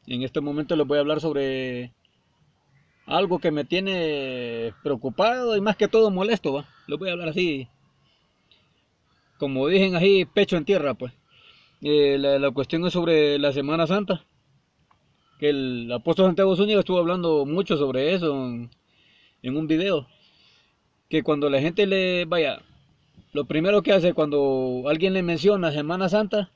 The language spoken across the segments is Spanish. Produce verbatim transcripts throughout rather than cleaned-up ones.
En este momento les voy a hablar sobre algo que me tiene preocupado y más que todo molesto, ¿va? Les voy a hablar así, como dicen así, pecho en tierra, pues. Eh, la, la cuestión es sobre la Semana Santa, que el apóstol Santiago Zúñiga estuvo hablando mucho sobre eso en, en un video, que cuando la gente le vaya, lo primero que hace cuando alguien le menciona Semana Santa,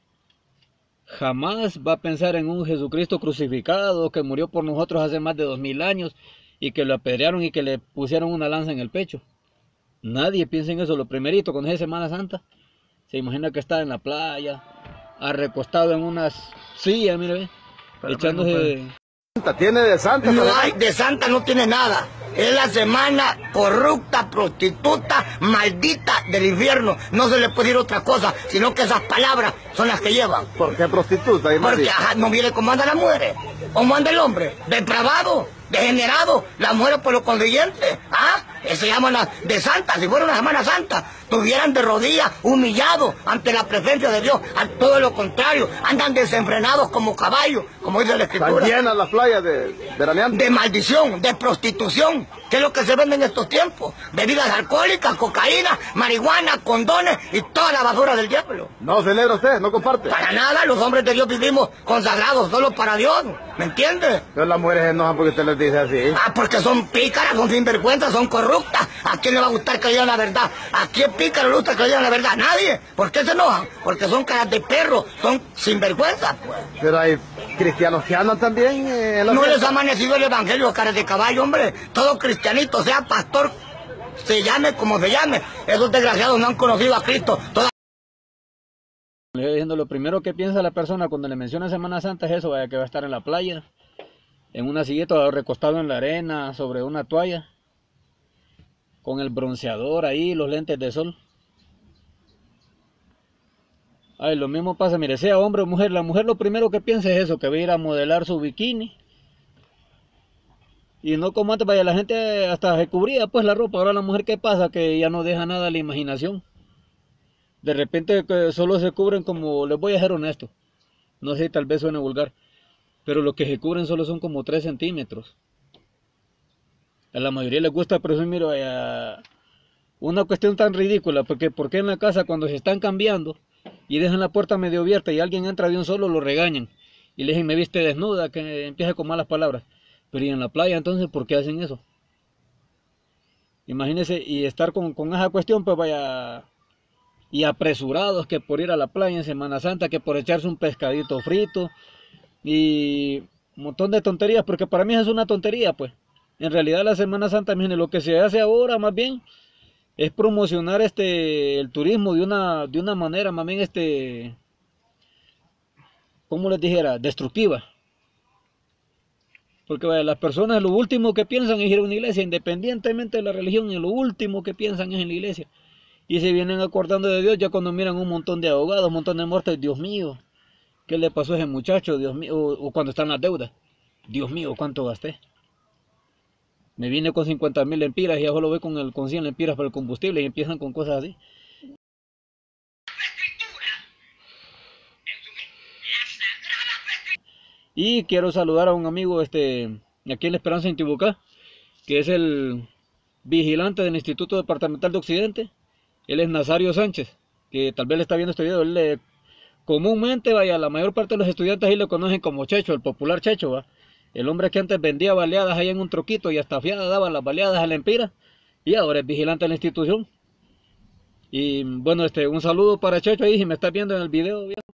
jamás va a pensar en un Jesucristo crucificado que murió por nosotros hace más de dos mil años y que lo apedrearon y que le pusieron una lanza en el pecho. Nadie piensa en eso. Lo primerito cuando es Semana Santa, se imagina que está en la playa, recostado en unas sillas, mire, pero echándose... Tiene de santa. No hay, de santa no tiene nada. Es la semana corrupta, prostituta, maldita del infierno. No se le puede decir otra cosa, sino que esas palabras son las que llevan. ¿Por qué prostituta? Porque ajá, no viene cómo andan las mujeres, cómo anda el hombre, depravado, degenerado, las mujeres por lo consiguiente. ¿Ah? Eso llaman de santa. Si fuera una Semana Santa, estuvieran de rodillas, humillados ante la presencia de Dios. A todo lo contrario, andan desenfrenados como caballos, como dice la Escritura. Están llenas las playas de veraneantes. De maldición, de prostitución, que es lo que se vende en estos tiempos. Bebidas alcohólicas, cocaína, marihuana, condones y toda la basura del diablo. ¿No celebra usted? ¿No comparte? Para nada, los hombres de Dios vivimos consagrados solo para Dios. ¿Me entiende? Pero las mujeres se enojan porque usted les dice así. Ah, porque son pícaras, son sinvergüenzas, son corruptas. ¿A quién le va a gustar que le digan la verdad? ¿A quién pícaro le gusta que le digan la verdad? Nadie. ¿Por qué se enojan? Porque son caras de perro, son sinvergüenzas, pues. Pero hay cristianos que andan también eh, en la No fiesta. les ha amanecido el evangelio, caras de caballo, hombre. Todo cristianito, sea pastor, se llame como se llame. Esos desgraciados no han conocido a Cristo. Toda... Le estoy diciendo, lo primero que piensa la persona cuando le menciona Semana Santa es eso, vaya, que va a estar en la playa, en una silleta, recostado en la arena, sobre una toalla, con el bronceador ahí, los lentes de sol. Ay, lo mismo pasa, mire, sea hombre o mujer, la mujer lo primero que piensa es eso, que va a ir a modelar su bikini. Y no como antes, vaya, la gente hasta se cubría pues la ropa. Ahora la mujer, ¿qué pasa? Que ya no deja nada a la imaginación. De repente que solo se cubren como, les voy a ser honesto, no sé, tal vez suene vulgar, pero lo que se cubren solo son como tres centímetros. A la mayoría les gusta presumir vaya, una cuestión tan ridícula, porque ¿por qué en la casa cuando se están cambiando y dejan la puerta medio abierta y alguien entra de un solo, lo regañan y le dicen me viste desnuda, que empieza con malas palabras? Pero ¿y en la playa entonces por qué hacen eso? Imagínense, y estar con, con esa cuestión, pues vaya, y apresurados que por ir a la playa en Semana Santa, que por echarse un pescadito frito y un montón de tonterías, porque para mí es una tontería, pues. En realidad la Semana Santa, miren, lo que se hace ahora más bien es promocionar este el turismo de una de una manera más bien este, ¿cómo les dijera? Destructiva. Porque vaya, las personas lo último que piensan es ir a una iglesia, independientemente de la religión, y lo último que piensan es en la iglesia. Y se vienen acordando de Dios ya cuando miran un montón de ahogados, un montón de muertes. Dios mío, ¿qué le pasó a ese muchacho? Dios mío, o, o cuando están las deudas. Dios mío, ¿cuánto gasté? Me vine con cincuenta mil lempiras y ya solo voy con, el, con cien lempiras para el combustible y empiezan con cosas así. Y quiero saludar a un amigo este, aquí en La Esperanza, en Tibucá, que es el vigilante del Instituto Departamental de Occidente. Él es Nazario Sánchez, que tal vez le está viendo este video. Él le, comúnmente, vaya, la mayor parte de los estudiantes ahí lo conocen como Checho, el popular Checho, ¿va? El hombre que antes vendía baleadas ahí en un troquito y hasta fiada daba las baleadas a la empira, y ahora es vigilante de la institución. Y bueno, este, un saludo para Checho ahí, si me estás viendo en el video.